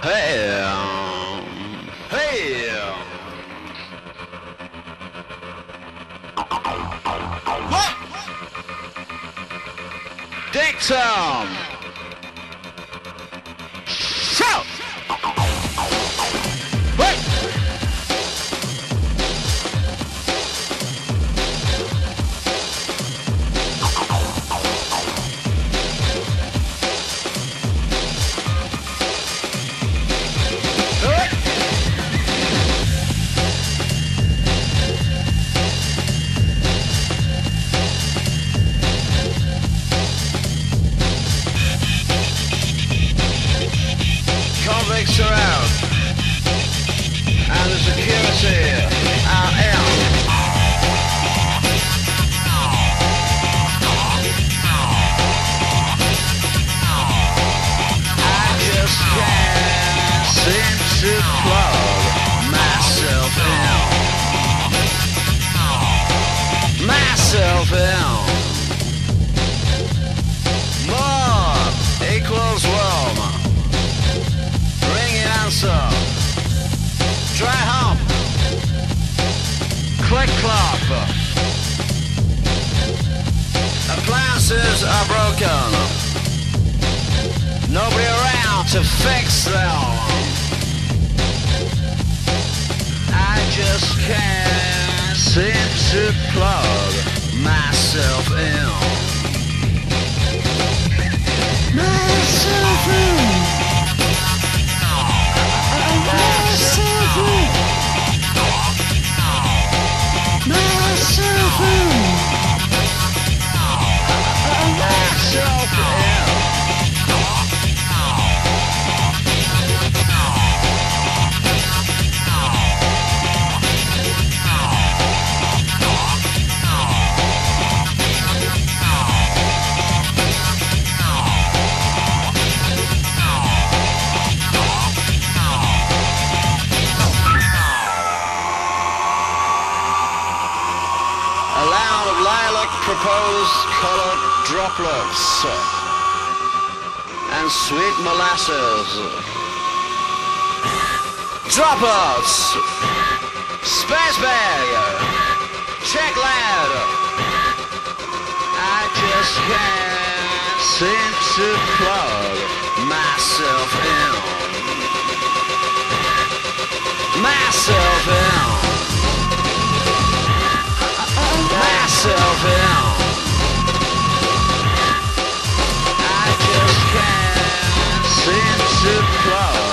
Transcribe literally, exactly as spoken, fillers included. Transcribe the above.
Hey, um, hey. What? Dictum. Shout. Wait. Convicts are out, and the security are out. I just can't seem to plug myself in. Myself in. More equals warm. Answer. Dry hump. Click clop. Appliances are broken. Nobody around to fix them. I just can't seem to plug myself in. Myself in. Myself in. Myself in. Myself in. Proposed colored droplets and sweet molasses. Droplets, space bag, check lad. I just can't seem to plug myself in. Myself in. Myself in. I just can't seem to plug